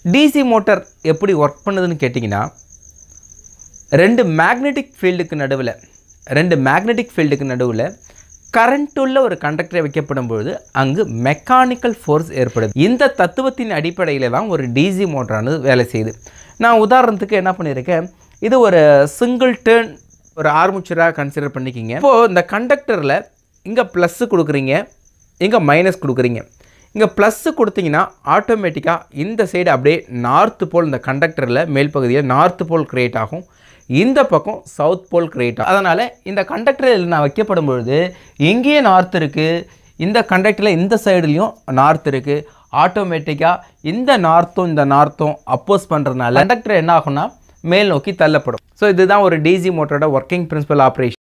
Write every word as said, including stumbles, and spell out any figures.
DC motor எப்படி work பண்ணுதுன்னு கேட்டிங்கன்னா, ரெண்டு மேக்னெட்டிக் ஃபீல்டுக்கு நடுவில் ரெண்டு மேக்னெட்டிக் ஃபீல்டுக்கு நடுவில் கரண்ட் உள்ள ஒரு கண்டக்டரை வைக்கப்படும்போது அங்கு மெக்கானிக்கல் ஃபோர்ஸ் ஏற்படுது. இந்த தத்துவத்தின் அடிப்படையில் தான் ஒரு டிசி மோட்டரானது வேலை செய்யுது. நான் உதாரணத்துக்கு என்ன பண்ணியிருக்கேன், இது ஒரு சிங்கிள் டேர்ன் ஒரு ஆர்மச்சராக கன்சிடர் பண்ணிக்கிங்க. இப்போது இந்த கண்டக்டரில் இங்கே ப்ளஸ்ஸு கொடுக்குறீங்க, இங்கே மைனஸ் கொடுக்குறீங்க. இங்கே ப்ளஸ்ஸு கொடுத்தீங்கன்னா ஆட்டோமேட்டிக்காக இந்த சைடு அப்படியே நார்த்து போல் இந்த கண்டக்டரில் மேல் பகுதியில் நார்த்து போல் க்ரியேட் ஆகும், இந்த பக்கம் சவுத் போல் க்ரியேட் ஆகும். அதனால் இந்த கண்டக்டரில் நான் வைக்கப்படும் பொழுது இங்கேயே நார்த் இருக்குது, இந்த கண்டக்டரில் இந்த சைடுலேயும் நார்த் இருக்குது. ஆட்டோமேட்டிக்காக இந்த நார்த்தும் இந்த நார்த்தும் அப்போஸ் பண்ணுறதுனால கண்டக்டர் என்ன ஆகும்னா மேல் நோக்கி தள்ளப்படும். ஸோ இதுதான் ஒரு டிசி மோட்டரோட ஒர்க்கிங் பிரின்சிபல் ஆப்ரேஷன்.